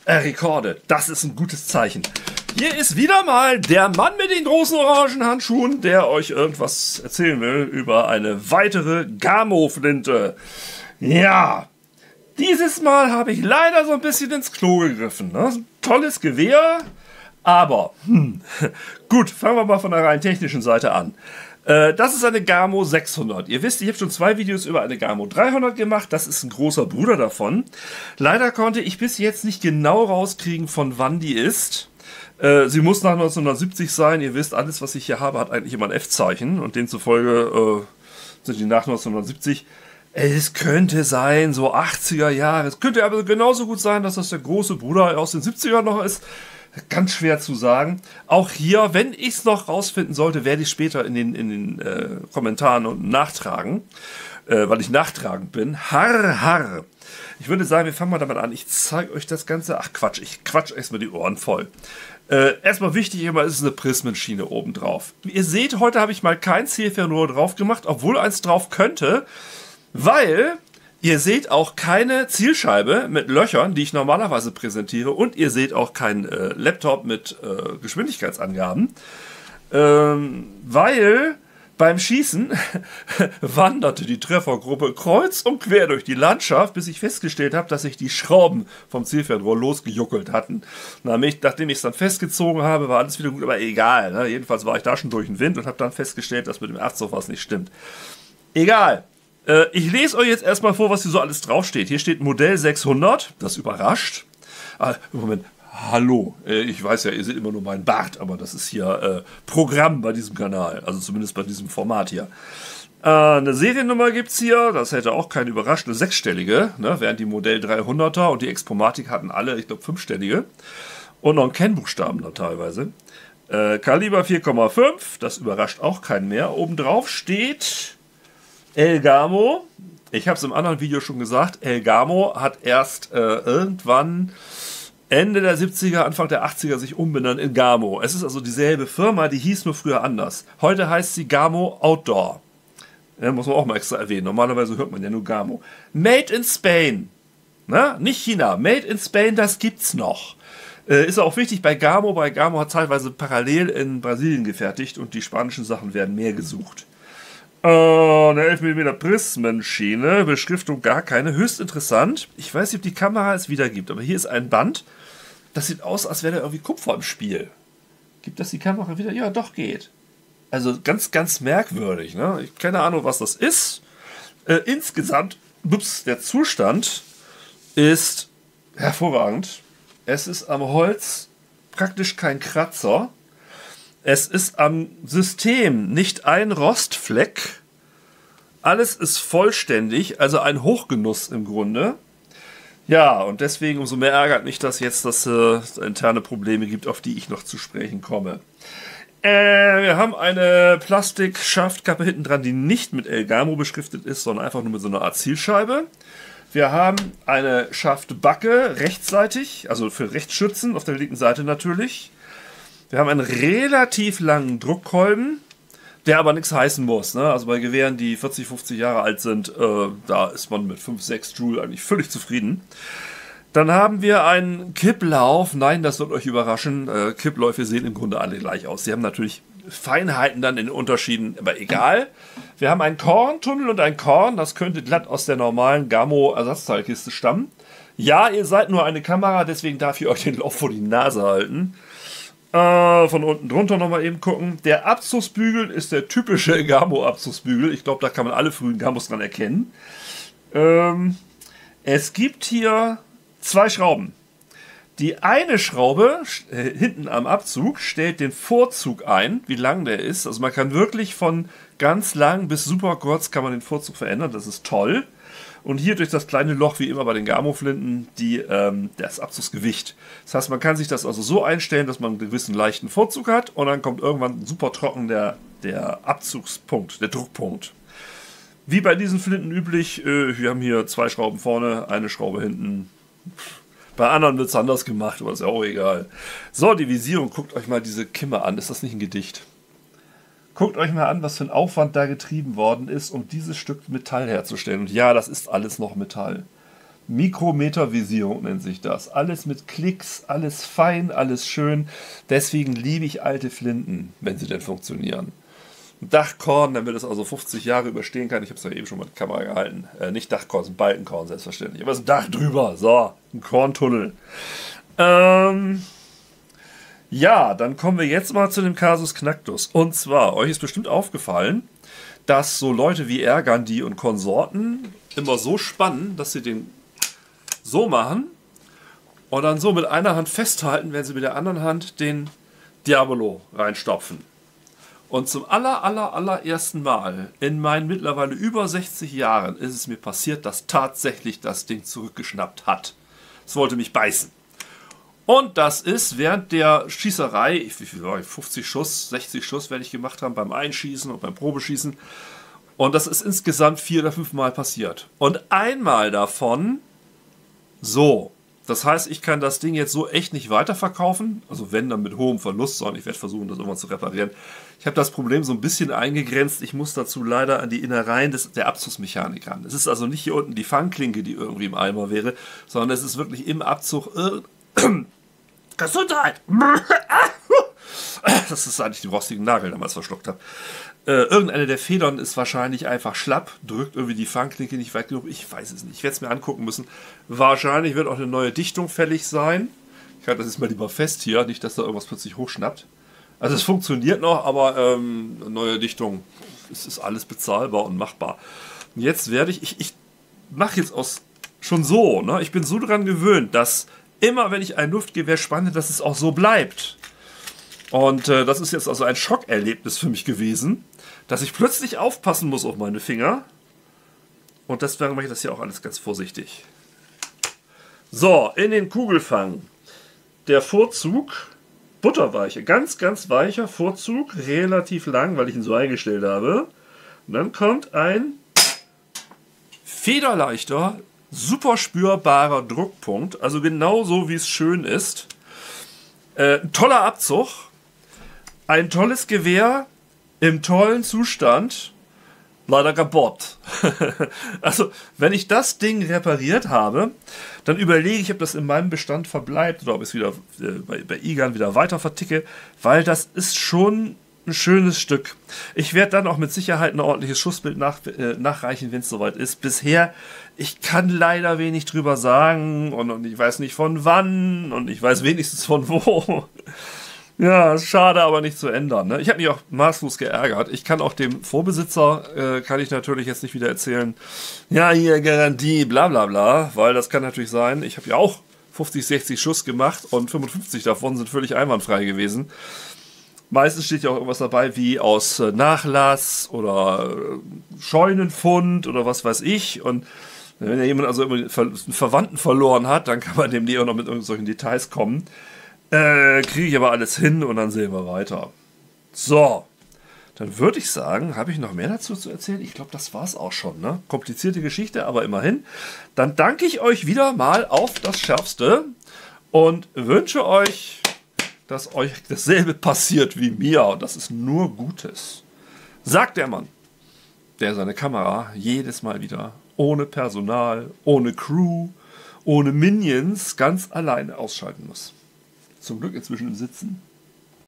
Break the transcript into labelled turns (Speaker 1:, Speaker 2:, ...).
Speaker 1: Rekorde, das ist ein gutes Zeichen. Hier ist wieder mal der Mann mit den großen orangen Handschuhen, der euch irgendwas erzählen will über eine weitere Gamo-Flinte. Ja, dieses Mal habe ich leider so ein bisschen ins Klo gegriffen. Ne? Tolles Gewehr, aber gut, fangen wir mal von der rein technischen Seite an. Das ist eine Gamo 600. Ihr wisst, ich habe schon 2 Videos über eine Gamo 300 gemacht. Das ist ein großer Bruder davon. Leider konnte ich bis jetzt nicht genau rauskriegen, von wann die ist. Sie muss nach 1970 sein. Ihr wisst, alles, was ich hier habe, hat eigentlich immer ein F-Zeichen. Und demzufolge sind die nach 1970. Es könnte sein, so 80er Jahre. Es könnte aber genauso gut sein, dass das der große Bruder aus den 70ern noch ist. Ganz schwer zu sagen. Auch hier, wenn ich es noch rausfinden sollte, werde ich später in den Kommentaren und nachtragen, weil ich nachtragend bin. Harr. Ich würde sagen, wir fangen mal damit an. Ich zeige euch das Ganze. Ach Quatsch, ich quatsch erstmal die Ohren voll. Erstmal wichtig immer ist eine Prismenschiene oben drauf. Ihr seht, heute habe ich mal kein Zielfernrohr drauf gemacht, obwohl eins drauf könnte, weil ihr seht auch keine Zielscheibe mit Löchern, die ich normalerweise präsentiere, und ihr seht auch keinen Laptop mit Geschwindigkeitsangaben, weil beim Schießen wanderte die Treffergruppe kreuz und quer durch die Landschaft, bis ich festgestellt habe, dass sich die Schrauben vom Zielfernrohr losgejuckelt hatten. Nachdem ich es dann festgezogen habe, war alles wieder gut, aber egal. Ne? Jedenfalls war ich da schon durch den Wind und habe dann festgestellt, dass mit dem Erzhof was nicht stimmt. Egal. Ich lese euch jetzt erstmal vor, was hier so alles draufsteht. Hier steht Modell 600, das überrascht. Moment, hallo, ich weiß ja, ihr seht immer nur meinen Bart, aber das ist hier Programm bei diesem Kanal, also zumindest bei diesem Format hier. Eine Seriennummer gibt es hier, das hätte auch keine überrascht, eine 6-stellige, ne, während die Modell 300er und die Expomatic hatten alle, ich glaube, 5-stellige. Und noch einen Kennbuchstaben dann teilweise. Kaliber 4,5, das überrascht auch keinen mehr. Obendrauf steht Elgamo. Ich habe es im anderen Video schon gesagt, Elgamo hat erst irgendwann Ende der 70er, Anfang der 80er sich umbenannt in Gamo. Es ist also dieselbe Firma, die hieß nur früher anders. Heute heißt sie Gamo Outdoor. Ja, muss man auch mal extra erwähnen. Normalerweise hört man ja nur Gamo. Made in Spain. Na, nicht China. Made in Spain, das gibt's noch. Ist auch wichtig bei Gamo. Bei Gamo hat teilweise parallel in Brasilien gefertigt und die spanischen Sachen werden mehr gesucht. Eine 11 mm Prismenschiene, Beschriftung gar keine, höchst interessant. Ich weiß nicht, ob die Kamera es wiedergibt, aber hier ist ein Band, das sieht aus, als wäre da irgendwie Kupfer im Spiel. Gibt das die Kamera wieder? Ja, doch, geht. Also ganz, ganz merkwürdig. Ne? Ich habe keine Ahnung, was das ist. Insgesamt, der Zustand ist hervorragend. Es ist am Holz praktisch kein Kratzer. Es ist am System nicht ein Rostfleck. Alles ist vollständig, also ein Hochgenuss im Grunde. Ja, und deswegen umso mehr ärgert mich das jetzt, dass es interne Probleme gibt, auf die ich noch zu sprechen komme. Wir haben eine Plastik-Schaftkappe hinten dran, die nicht mit Elgamo beschriftet ist, sondern einfach nur mit so einer Art Zielscheibe. Wir haben eine Schaftbacke rechtsseitig, also für Rechtsschützen, auf der linken Seite natürlich. Wir haben einen relativ langen Druckkolben, der aber nichts heißen muss. Ne? Also bei Gewehren, die 40, 50 Jahre alt sind, da ist man mit 5, 6 Joule eigentlich völlig zufrieden. Dann haben wir einen Kipplauf. Nein, das wird euch überraschen. Kippläufe sehen im Grunde alle gleich aus. Sie haben natürlich Feinheiten dann in den Unterschieden, aber egal. Wir haben einen Korntunnel und ein Korn. Das könnte glatt aus der normalen Gamo-Ersatzteilkiste stammen. Ja, ihr seid nur eine Kamera, deswegen darf ich euch den Lauf vor die Nase halten. Von unten drunter nochmal eben gucken. Der Abzugsbügel ist der typische Gamo-Abzugsbügel. Ich glaube, da kann man alle frühen Gamos dran erkennen. Es gibt hier 2 Schrauben. Die eine Schraube hinten am Abzug stellt den Vorzug ein, wie lang der ist. Also man kann wirklich von ganz lang bis super kurz kann man den Vorzug verändern. Das ist toll. Und hier durch das kleine Loch, wie immer bei den Gamo-Flinten, das Abzugsgewicht. Das heißt, man kann sich das also so einstellen, dass man einen gewissen leichten Vorzug hat und dann kommt irgendwann super trocken der Abzugspunkt, der Druckpunkt. Wie bei diesen Flinten üblich, wir haben hier 2 Schrauben vorne, eine Schraube hinten. Bei anderen wird es anders gemacht, aber ist ja auch egal. So, die Visierung, guckt euch mal diese Kimme an. Ist das nicht ein Gedicht? Guckt euch mal an, was für ein Aufwand da getrieben worden ist, um dieses Stück Metall herzustellen. Und ja, das ist alles noch Metall. Mikrometervisierung nennt sich das. Alles mit Klicks, alles fein, alles schön. Deswegen liebe ich alte Flinten, wenn sie denn funktionieren. Ein Dachkorn, damit es also 50 Jahre überstehen kann. Ich habe es ja eben schon mal in die Kamera gehalten. Nicht Dachkorn, es ist ein Balkenkorn, selbstverständlich. Aber es ist ein Dach drüber. So, ein Korntunnel. Ja, dann kommen wir jetzt mal zu dem Kasus Knacktus. Und zwar, euch ist bestimmt aufgefallen, dass so Leute wie Ergandi und Konsorten immer so spannen, dass sie den so machen und dann so mit einer Hand festhalten, wenn sie mit der anderen Hand den Diabolo reinstopfen. Und zum allerersten Mal in meinen mittlerweile über 60 Jahren ist es mir passiert, dass tatsächlich das Ding zurückgeschnappt hat. Es wollte mich beißen. Und das ist während der Schießerei, wie viel war ich, 50 Schuss, 60 Schuss werde ich gemacht haben beim Einschießen und beim Probeschießen. Und das ist insgesamt 4 oder 5 Mal passiert. Und einmal davon so. Das heißt, ich kann das Ding jetzt so echt nicht weiterverkaufen. Also wenn, dann mit hohem Verlust, sondern ich werde versuchen, das irgendwann zu reparieren. Ich habe das Problem so ein bisschen eingegrenzt. Ich muss dazu leider an die Innereien der Abzugsmechanik ran. Es ist also nicht hier unten die Fangklinke, die irgendwie im Eimer wäre, sondern es ist wirklich im Abzug... Gesundheit! Das ist eigentlich den rostigen Nagel, den ich damals verschluckt habe. Irgendeine der Federn ist wahrscheinlich einfach schlapp, drückt irgendwie die Fangklinke nicht weit genug. Ich weiß es nicht. Ich werde es mir angucken müssen. Wahrscheinlich wird auch eine neue Dichtung fällig sein. Ich halte das jetzt mal lieber fest hier, nicht, dass da irgendwas plötzlich hochschnappt. Also es funktioniert noch, aber neue Dichtung, es ist alles bezahlbar und machbar. Und jetzt werde ich mache jetzt schon so, ne? Ich bin so daran gewöhnt, dass immer, wenn ich ein Luftgewehr spanne, dass es auch so bleibt. Und das ist jetzt also ein Schockerlebnis für mich gewesen, dass ich plötzlich aufpassen muss auf meine Finger. Und deswegen mache ich das hier auch alles ganz vorsichtig. So, in den Kugelfang. Der Vorzug, butterweiche, ganz, ganz weicher Vorzug, relativ lang, weil ich ihn so eingestellt habe. Und dann kommt ein federleichter, super spürbarer Druckpunkt, also genauso wie es schön ist. Ein toller Abzug, ein tolles Gewehr im tollen Zustand, leider kaputt. Also, wenn ich das Ding repariert habe, dann überlege ich, ob das in meinem Bestand verbleibt oder ob ich es wieder bei IGAN wieder weiter verticke, weil das ist schon ein schönes Stück. Ich werde dann auch mit Sicherheit ein ordentliches Schussbild nachreichen, wenn es soweit ist. Bisher, ich kann leider wenig drüber sagen und ich weiß nicht von wann und ich weiß wenigstens von wo. Ja, ist schade, aber nicht zu ändern. Ne? Ich habe mich auch maßlos geärgert. Ich kann auch dem Vorbesitzer, kann ich natürlich jetzt nicht wieder erzählen, ja, hier Garantie, bla bla bla, weil das kann natürlich sein. Ich habe ja auch 50, 60 Schuss gemacht und 55 davon sind völlig einwandfrei gewesen. Meistens steht ja auch irgendwas dabei wie aus Nachlass oder Scheunenfund oder was weiß ich. Und wenn ja jemand also einen Verwandten verloren hat, dann kann man dem auch noch mit solchen Details kommen. Kriege ich aber alles hin und dann sehen wir weiter. So, dann würde ich sagen, habe ich noch mehr dazu zu erzählen? Ich glaube, das war es auch schon. Ne? Komplizierte Geschichte, aber immerhin. Dann danke ich euch wieder mal auf das Schärfste und wünsche euch, dass euch dasselbe passiert wie mir. Und das ist nur Gutes. Sagt der Mann, der seine Kamera jedes Mal wieder ohne Personal, ohne Crew, ohne Minions ganz alleine ausschalten muss. Zum Glück inzwischen im Sitzen.